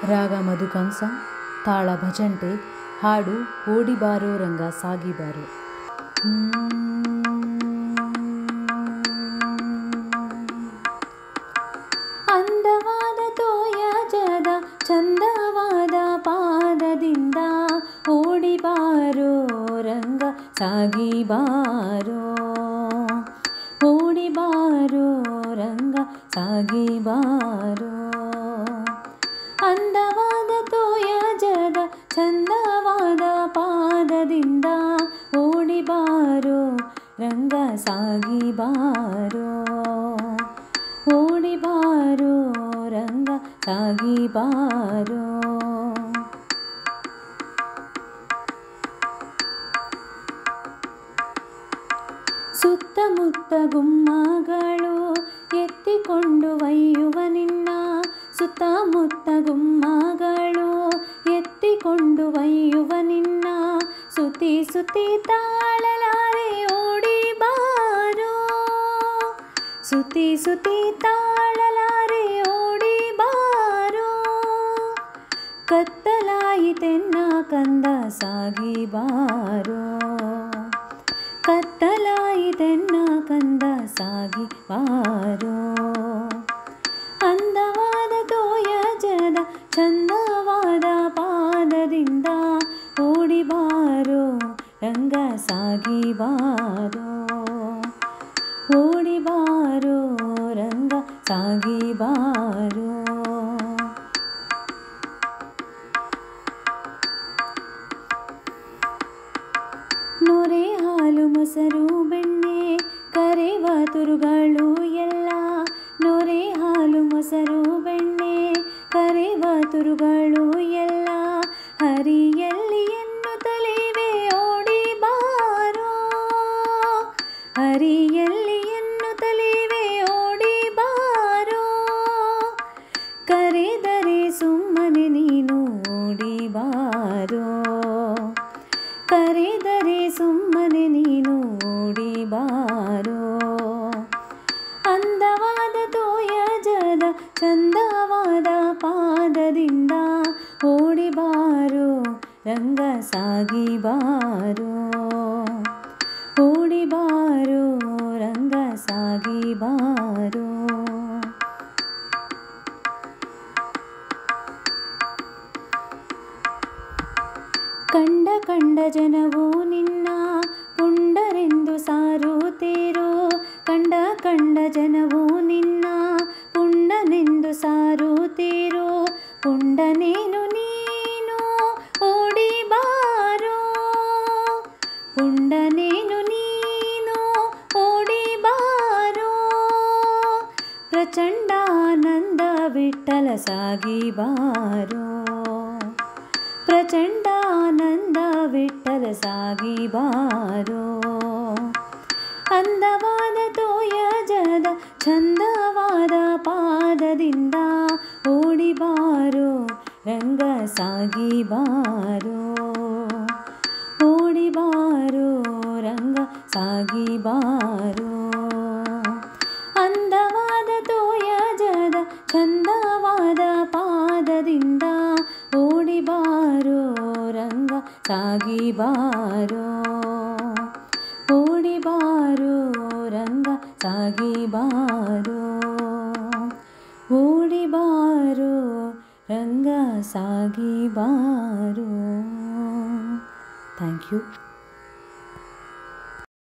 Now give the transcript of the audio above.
ರಾಗ ಮಧುಕಂಸ, ತಾಳ ಭಜಂಟೆ, ಹಾಡು ಓಡಿ ಬಾರೋ ರಂಗ ಸಾಗಿ ಬಾರೋ. ಅಂದವಾದ ತೋಯಜದ ಚಂದವಾದ ಪಾದದಿಂದ ಓಡಿ ಬಾರೋ ರಂಗ ಸಾಗಿ ಬಾರೋ, ಓಡಿ ಬಾರೋ ರಂಗ ಸಾಗಿ ಬಾರೋ. ಅಂದವಾದ ತೋಯಜದ ಚಂದವಾದ ಪಾದದಿಂದ ಓಡಿ ಬಾರೋ ರಂಗ ಸಾಗಿ ಬಾರೋ, ಓಡಿ ಬಾರೋ ರಂಗ ಸಾಗಿ ಬಾರೋ. ಸುತ್ತಮುತ್ತ ಗುಮ್ಮಗಳು ಎತ್ತಿಕೊಂಡು ಒಯ್ಯುವ ನಿನ್ನ, ಸುತ್ತಮುತ್ತ ಗುಮ್ಮಗಳು ಎತ್ತಿಕೊಂಡು ಒಯ್ಯುವ ನಿನ್ನ, ಸುತಿ ಸುತಿ ತಾಳಲಾರೆ ಓಡಿ ಬಾರೋ, ಸುತಿ ಸುತಿ ತಾಳಲಾರೆ ಓಡಿ ಬಾರೋ. ಕತ್ತಲಾಯಿತೆನ್ನ ಕಂದ ಸಾಗಿ ಬಾರೋ, ಕತ್ತಲಾಯಿತೆನ್ನ ಕಂದ ಸಾಗಿ ಬಾರೋ. ಅಂದವಾದ ತೋಯಜದ ಚಂದವಾದ ಪಾದದಿಂದ ಓಡಿ ಬಾರೋ ರಂಗ ಸಾಗಿ ಬಾರೋ, ಓಡಿ ಬಾರೋ ರಂಗ ಸಾಗಿ ಬಾರೋ. ನೊರೆ ಹಾಲು ಮೊಸರು ಬೆಣ್ಣೆ ಕರೆವ ತುರುಗಳು ಎಲ್ಲ, ನೊರೆ ಹಾಲು ಮೊಸರು ಬೆಣ್ಣೆ ಕರೆವ ತುರುಗಳು ಎಲ್ಲ, ಹರಿಯಲ್ಲಿ ಎನ್ನುತ್ತಲಿವೆ ಓಡಿ ಬಾರೋ, ಹರಿಯಲ್ಲಿ ಎನ್ನುತ್ತಲಿವೆ ಓಡಿ ಬಾರೋ. ಕರೆದರೆ ಸುಮ್ಮನೆ ನೀನು ಓಡಿ ಬಾರೋ, ಕರೆದರೆ ಸುಮ್ಮನೆ ನೀನು ಓಡಿ ಬಾರೋ. ಅಂದವಾದ ತೋಯಜದ ಚಂದವಾದ ಪಾದದಿಂದ ಓಡಿ ಬಾರೋ ರಂಗ ಸಾಗಿ ಬಾರೋ, ಓಡಿ ಬಾರೋ ರಂಗ ಸಾಗಿ ಬಾರೋ. ಕಂಡ ಕಂಡ ಜನವು ನಿನ್ನ ಪುಂಡರೆಂದು ಸಾರುತ್ತೀರೋ, ಕಂಡ ಕಂಡ ಜನವು ನಿನ್ನ ಪುಂಡನೆಂದು ಸಾರುತ್ತೀರೋ. ಪುಂಡನೇನು ನೀನು ಓಡಿ ಬಾರೋ, ಪುಂಡನೇನು ನೀನು ಓಡಿ ಬಾರೋ. ಪ್ರಚಂಡಾನಂದ ವಿಠ್ಠಲ ಸಾಗಿ ಬಾರೋ, ಪ್ರಚಂಡಾನಂದ ವಿಠ್ಠಲ ಸಾಗಿ ಬಾರೋ. ಅಂದವಾದ ತೋಯಜದ ಚಂದವಾದ ಪಾದದಿಂದ ಓಡಿ ಬಾರೋ ರಂಗ ಸಾಗಿ ಬಾರೋ, ಓಡಿ ಬಾರೋ ರಂಗ ಸಾಗಿ ಬಾರೋ. ಅಂದವಾದ ತೋಯಜದ ಚಂದವಾದ ಪಾದದಿಂದ ಓಡಿ ಬಾರೋ ರಂಗ ಸಾಗಿ ಬಾರೋ, ಓಡಿ ಬಾರೋ ರಂಗ ಸಾಗಿ ಬಾರೋ, ಓಡಿ ಬಾರೋ ರಂಗ ಸಾಗಿ ಬಾರೋ. Thank you.